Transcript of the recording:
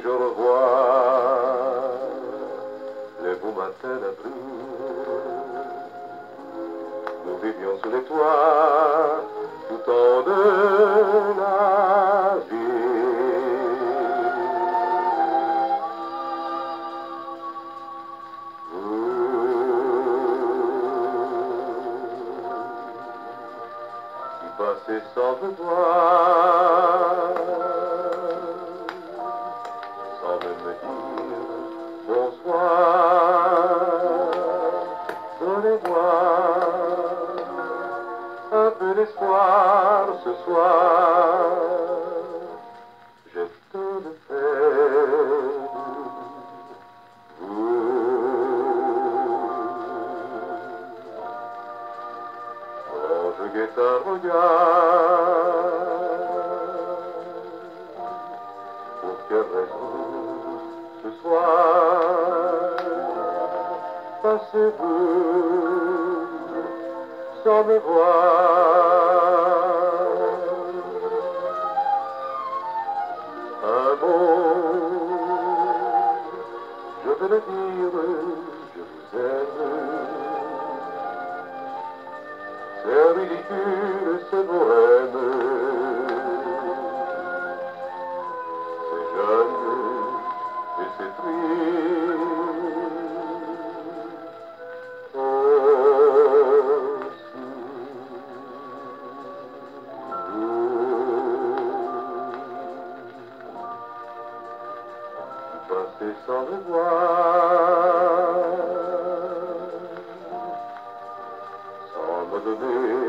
je revois les beaux matins d'avril. Nous vivions sous les toits tout en de la ville. Vous qui passez sans me voir, sans même me dire bonsoir, donnez-moi un peu d'espoir ce soir. J'ai tant de peine, quand je guette un regard, pour quelle raison ce soir passez-vous sans me voir? Un mot, je vais le dire, je vous aime. C'est ridicule, c'est bohème, c'est jeune et c'est triste aussi. Passer sans me voir, sans me donner